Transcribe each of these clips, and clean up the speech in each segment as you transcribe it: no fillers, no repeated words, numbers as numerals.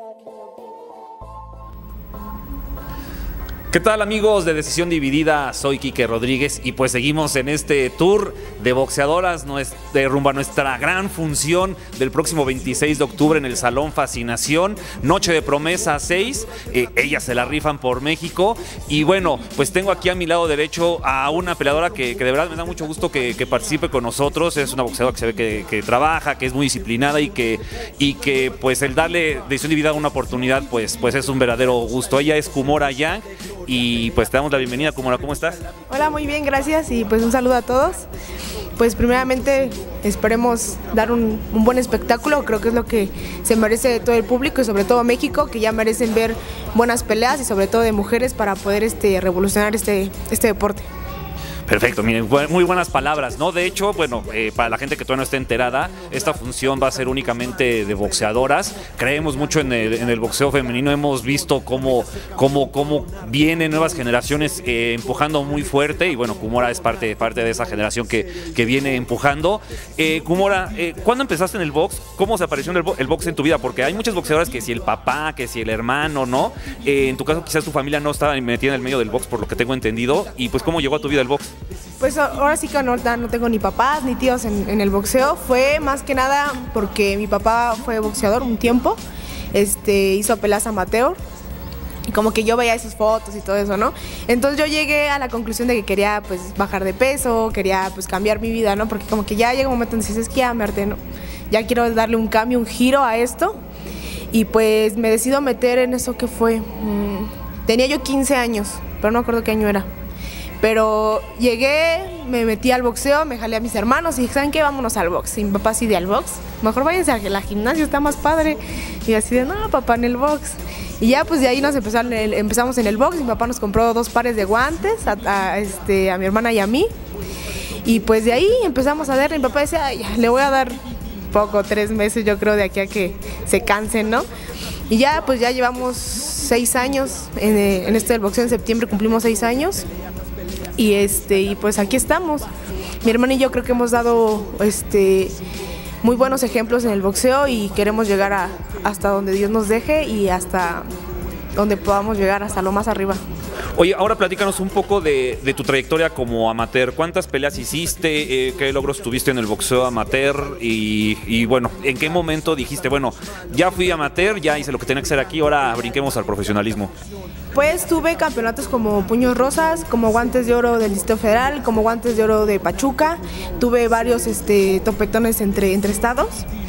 ¿Qué tal, amigos de Decisión Dividida? Soy Quique Rodríguez y pues seguimos en este tour de boxeadoras rumbo a nuestra gran función del próximo 26 de octubre en el Salón Fascinación, Noche de Promesa 6. Ellas se la rifan por México y bueno, pues tengo aquí a mi lado derecho a una peleadora que de verdad me da mucho gusto que participe con nosotros. Es una boxeadora que se ve que trabaja, que es muy disciplinada y que pues el darle Decisión Dividida una oportunidad pues es un verdadero gusto. Ella es Kumora Yang. Y pues te damos la bienvenida, Kumora, ¿cómo estás? Hola, muy bien, gracias y pues un saludo a todos. Pues primeramente esperemos dar un buen espectáculo, creo que es lo que se merece todo el público y sobre todo México, que ya merecen ver buenas peleas y sobre todo de mujeres para poder revolucionar este deporte. Perfecto, miren, muy buenas palabras, ¿no? De hecho, bueno, para la gente que todavía no está enterada, esta función va a ser únicamente de boxeadoras. Creemos mucho en el boxeo femenino, hemos visto cómo vienen nuevas generaciones empujando muy fuerte y bueno, Kumora es parte de esa generación que viene empujando. Kumora, ¿cuándo empezaste en el box? ¿Cómo se apareció el box en tu vida? Porque hay muchas boxeadoras que si el papá, que si el hermano, ¿no? En tu caso quizás tu familia no estaba metida en el medio del box por lo que tengo entendido y pues ¿cómo llegó a tu vida el box? Pues ahora sí que no tengo ni papás ni tíos en el boxeo. Fue más que nada porque mi papá fue boxeador un tiempo, hizo peleas amateur y como que yo veía sus fotos y todo eso, ¿no? Entonces yo llegué a la conclusión de que quería pues bajar de peso, quería pues cambiar mi vida, ¿no? Porque como que ya llega un momento en que dices, es que ya me harté, ¿no? Ya quiero darle un cambio, un giro a esto y pues me decido meter en eso que fue. Tenía yo 15 años, pero no me acuerdo qué año era. Pero llegué, me metí al boxeo, me jalé a mis hermanos y dije, ¿saben qué? Vámonos al box. Y mi papá así de al box, mejor váyanse a la gimnasia, está más padre. Y así de, no, papá, en el box. Y ya pues de ahí empezamos en el box. Mi papá nos compró 2 pares de guantes a mi hermana y a mí. Y pues de ahí empezamos a darle. Mi papá decía, ay, le voy a dar poco, 3 meses yo creo de aquí a que se cansen, ¿no? Y ya pues ya llevamos 6 años en esto del boxeo. En septiembre cumplimos 6 años. Y pues aquí estamos. Mi hermana y yo creo que hemos dado muy buenos ejemplos en el boxeo y queremos llegar hasta donde Dios nos deje y hasta donde podamos llegar, hasta lo más arriba. Oye, ahora platícanos un poco de tu trayectoria como amateur. ¿Cuántas peleas hiciste? ¿Qué logros tuviste en el boxeo amateur? Y bueno, ¿en qué momento dijiste, bueno, ya fui amateur, ya hice lo que tenía que hacer aquí, ahora brinquemos al profesionalismo? Pues tuve campeonatos como Puños Rosas, como Guantes de Oro del Distrito Federal, como Guantes de Oro de Pachuca. Tuve varios topetones entre estados.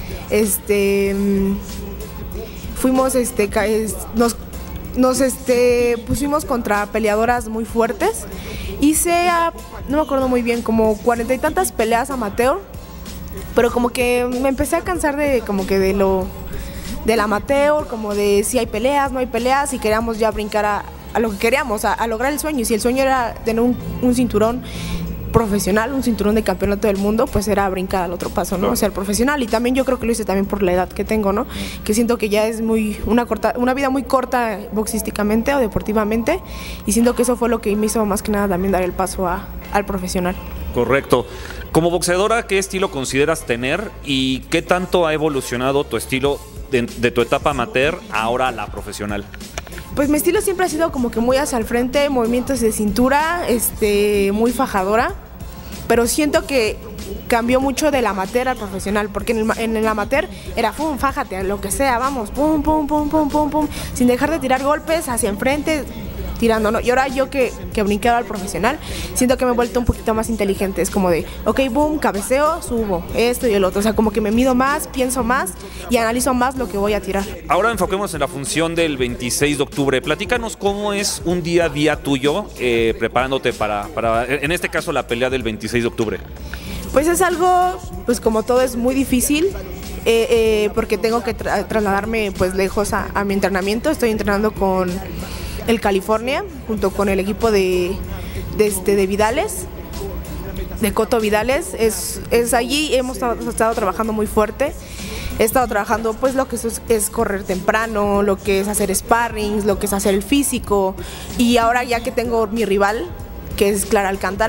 Fuimos, nos pusimos contra peleadoras muy fuertes. Hice, no me acuerdo muy bien, como 40 y tantas peleas amateur, pero como que me empecé a cansar del amateur, como de si hay peleas, no hay peleas, y queríamos ya brincar a lo que queríamos, a lograr el sueño. Y si el sueño era tener un cinturón profesional, un cinturón de campeonato del mundo, pues era brincar al otro paso, ¿no? O sea, el profesional. Y también yo creo que lo hice también por la edad que tengo, ¿no? Que siento que ya es una vida muy corta boxísticamente o deportivamente, y siento que eso fue lo que me hizo más que nada también dar el paso al profesional. Correcto. Como boxeadora, ¿qué estilo consideras tener y qué tanto ha evolucionado tu estilo de tu etapa amateur ahora a la profesional? Pues mi estilo siempre ha sido como que muy hacia el frente, movimientos de cintura, muy fajadora, pero siento que cambió mucho del amateur al profesional, porque en el amateur era pum, fájate, lo que sea, vamos, pum, pum, pum, pum, pum, pum, sin dejar de tirar golpes hacia enfrente, tirando, ¿no? Y ahora yo que brinqué al profesional, siento que me he vuelto un poquito más inteligente. Es como de, ok, boom, cabeceo, subo, esto y el otro. O sea, como que me mido más, pienso más y analizo más lo que voy a tirar. Ahora enfoquemos en la función del 26 de octubre. Platícanos cómo es un día a día tuyo preparándote para, en este caso, la pelea del 26 de octubre. Pues es algo, pues como todo, es muy difícil. Porque tengo que trasladarme pues lejos a mi entrenamiento. Estoy entrenando con el California, junto con el equipo de Vidales, de Coto Vidales. Es allí, hemos estado trabajando muy fuerte. He estado trabajando pues lo que es correr temprano, lo que es hacer sparrings, lo que es hacer el físico. Y ahora ya que tengo mi rival, que es Clara Alcántara,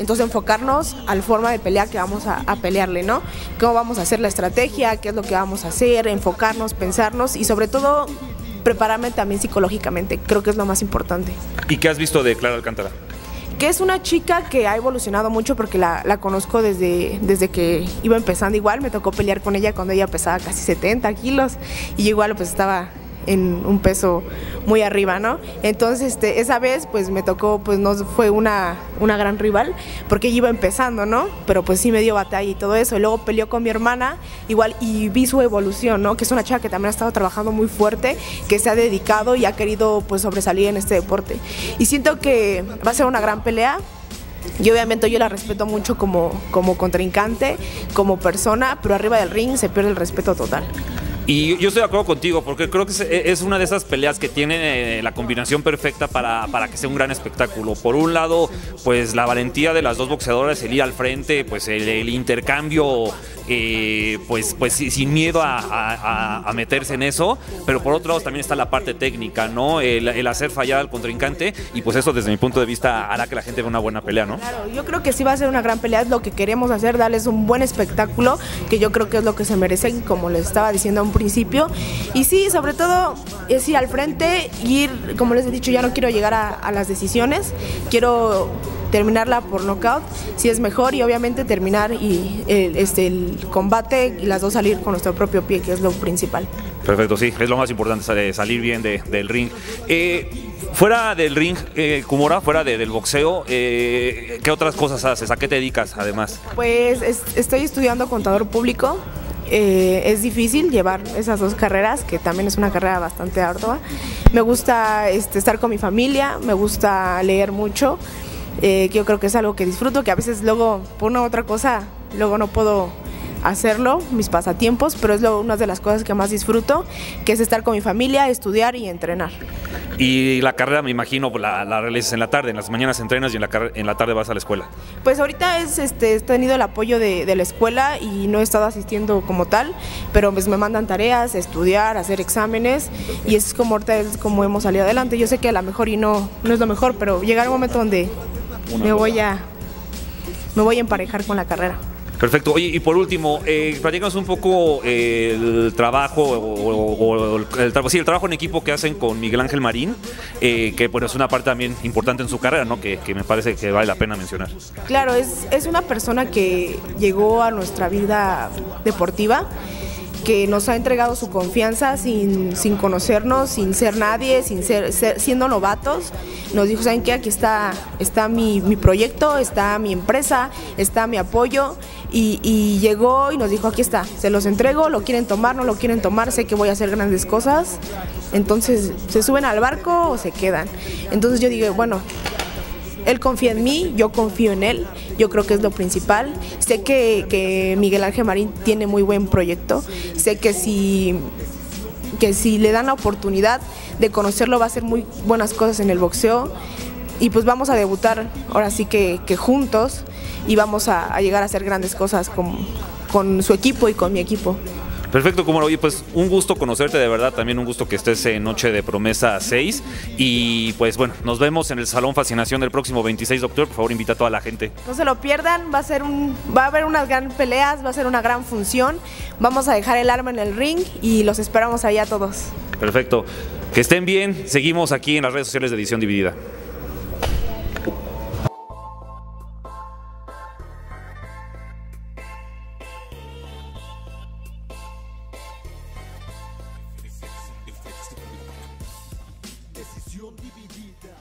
entonces enfocarnos a la forma de pelea que vamos a pelearle, ¿no? Cómo vamos a hacer la estrategia, qué es lo que vamos a hacer, enfocarnos, pensarnos y sobre todo prepararme también psicológicamente, creo que es lo más importante. ¿Y qué has visto de Clara Alcántara? Que es una chica que ha evolucionado mucho porque la conozco desde que iba empezando igual, me tocó pelear con ella cuando ella pesaba casi 70 kilos y yo igual pues estaba en un peso muy arriba, ¿no? Entonces esa vez pues me tocó, pues no fue una gran rival porque ella iba empezando, ¿no? Pero pues sí me dio batalla y todo eso, y luego peleó con mi hermana igual y vi su evolución, ¿no? Que es una chica que también ha estado trabajando muy fuerte, que se ha dedicado y ha querido pues sobresalir en este deporte y siento que va a ser una gran pelea. Y obviamente yo la respeto mucho como contrincante, como persona, pero arriba del ring se pierde el respeto total. Y yo estoy de acuerdo contigo, porque creo que es una de esas peleas que tiene la combinación perfecta para que sea un gran espectáculo. Por un lado, pues la valentía de las dos boxeadoras, el ir al frente, pues el intercambio, pues sin miedo a meterse en eso, pero por otro lado también está la parte técnica, ¿no? El hacer fallar al contrincante, y pues eso desde mi punto de vista hará que la gente vea una buena pelea, ¿no? Claro, yo creo que sí va a ser una gran pelea, es lo que queremos hacer, darles un buen espectáculo, que yo creo que es lo que se merecen, como les estaba diciendo a un principio, y sí, sobre todo es ir al frente, ir, como les he dicho, ya no quiero llegar a las decisiones, quiero terminarla por knockout, si es mejor, y obviamente terminar y el combate y las dos salir con nuestro propio pie, que es lo principal. Perfecto, sí, es lo más importante, salir bien del ring. Fuera del ring, Kumora, fuera del boxeo, ¿qué otras cosas haces? ¿A qué te dedicas además? Pues estoy estudiando contador público. Es difícil llevar esas dos carreras, que también es una carrera bastante ardua. Me gusta estar con mi familia, me gusta leer mucho, que yo creo que es algo que disfruto, que a veces luego por una u otra cosa, luego no puedo hacerlo, mis pasatiempos, pero es una de las cosas que más disfruto, que es estar con mi familia, estudiar y entrenar. Y la carrera, me imagino, la realizas en la tarde, en las mañanas entrenas y en la tarde vas a la escuela. Pues ahorita he tenido el apoyo de la escuela y no he estado asistiendo como tal, pero pues me mandan tareas, estudiar, hacer exámenes, y es como ahorita es como hemos salido adelante. Yo sé que a lo mejor y no es lo mejor, pero llegará un momento donde me voy a emparejar con la carrera. Perfecto. Oye, y por último, platícanos un poco el trabajo el trabajo en equipo que hacen con Miguel Ángel Marín, que bueno, es una parte también importante en su carrera, ¿no? Que me parece que vale la pena mencionar. Claro, es una persona que llegó a nuestra vida deportiva, que nos ha entregado su confianza sin conocernos, sin ser nadie, siendo novatos. Nos dijo, ¿saben qué? Aquí está mi proyecto, está mi empresa, está mi apoyo, y llegó y nos dijo, aquí está, se los entrego, lo quieren tomar, no lo quieren tomar, sé que voy a hacer grandes cosas, entonces ¿se suben al barco o se quedan? Entonces yo digo, bueno, él confía en mí, yo confío en él, yo creo que es lo principal. Sé que Miguel Ángel Marín tiene muy buen proyecto, sé que si le dan la oportunidad de conocerlo va a hacer muy buenas cosas en el boxeo, y pues vamos a debutar ahora sí que juntos, y vamos a llegar a hacer grandes cosas con su equipo y con mi equipo. Perfecto, Kumora. Oye, pues un gusto conocerte, de verdad, también un gusto que estés en Noche de Promesa 6, y pues bueno, nos vemos en el Salón Fascinación del próximo 26 de octubre, por favor invita a toda la gente. No se lo pierdan, va a haber unas gran peleas, va a ser una gran función, vamos a dejar el arma en el ring y los esperamos allá a todos. Perfecto, que estén bien, seguimos aquí en las redes sociales de Edición Dividida. Decisión dividida.